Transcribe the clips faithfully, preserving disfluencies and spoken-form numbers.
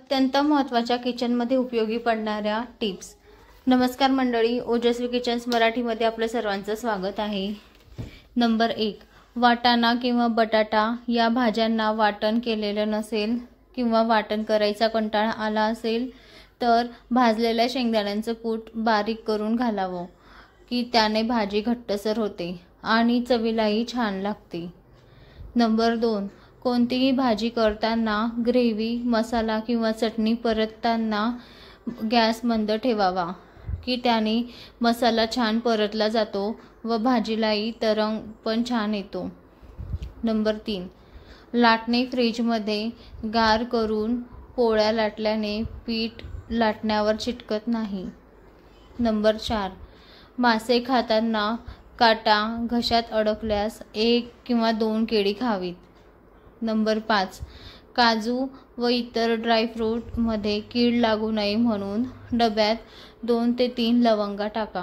अत्यंत महत्त्वाच्या किचनमध्ये उपयोगी पडणाऱ्या टिप्स। नमस्कार मंडळी, ओजस्वी किचन्स मराठीमध्ये आपलं सर्वांचं स्वागत आहे। नंबर एक, वाटाणा किंवा बटाटा या भाज्यांना वाटण केलेलं नसेल किंवा वाटण करायचा कंटाळा आला असेल तर भाजलेल्या शेंगदाण्यांचं कूट बारीक करून घालावं की त्याने भाजी घट्टसर होते आणि चवीलाही छान लागते। नंबर दोन, कोणतीही भाजी करताना ग्रेव्ही, मसाला किंवा चटणी परतताना गॅस मंद ठेवावा की त्याने मसाला छान परतला जातो व भाजीलाही तरंग पण छान येतो। नंबर तीन, लाटणे फ्रीजमध्ये गार करून पोळ्या लाटल्याने पीठ लाटण्यावर चिटकत नाही। नंबर चार, मासे खाताना काटा घशात अडकल्यास एक किंवा दोन केळी खावीत। नंबर पाच, काजू व इतर ड्रायफ्रूटमध्ये कीड लागू नये म्हणून डब्यात दोन ते तीन लवंगा टाका।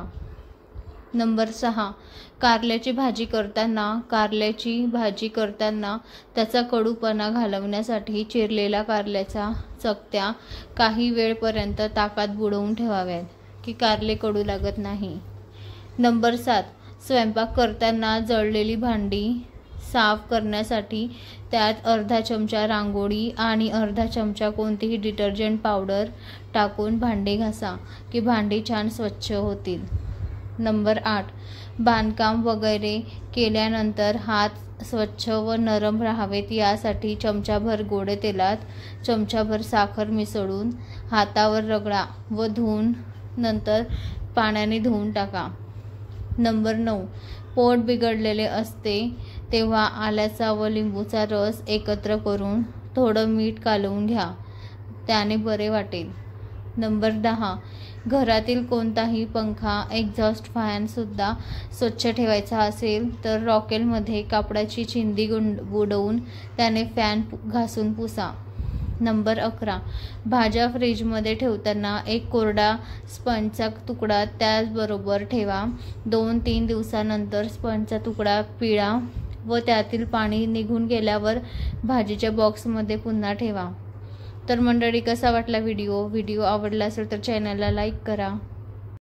नंबर सहा, कारल्याची भाजी करताना कारल्याची भाजी करताना त्याचा कडूपणा घालवण्यासाठी चिरलेल्या कारल्याच्या चकत्या काही वेळपर्यंत ताकात बुडवून ठेवाव्यात की कारले कडू लागत नाही। नंबर सात, स्वयंपाक करताना जळलेली भांडी साफ करण्यासाठी त्यात अर्धा चमचा रांगोळी आणि अर्धा चमचा कोणतीही डिटर्जंट पावडर टाकून भांडे घासा की भांडी छान स्वच्छ होतील। नंबर आठ, बांधकाम वगैरे केल्यानंतर हात स्वच्छ व नरम राहावेत यासाठी चमचाभर गोड तेलात चमचाभर साखर मिसळून हातावर रगडा व धुवून नंतर पाण्याने धुवून टाका। नंबर नऊ, पोट बिघडलेले असते तेव्हा आल्याचा व लिंबूचा रस एकत्र करून थोडं मीठ कालवून घ्या, त्याने बरे वाटेल। नंबर दहा, घरातील कोणताही पंखा, एक्झॉस्ट फॅनसुद्धा स्वच्छ ठेवायचा असेल तर रॉकेलमध्ये कापडाची चिंदी गुंड बुडवून त्याने फॅन घासून पुसा। नंबर अकरा, भाज्या फ्रीजमध्ये ठेवताना एक कोरडा स्पंजचा तुकडा त्याचबरोबर ठेवा। दोन तीन दिवसानंतर स्पंजचा तुकडा पिळा व त्यातील पाणी निघून गेल्यावर भाजीच्या बॉक्समध्ये पुन्हा ठेवा। तर मंडळी, कसा वाटला व्हिडिओ व्हिडिओ आवडला असेल तर चॅनलला लाईक करा।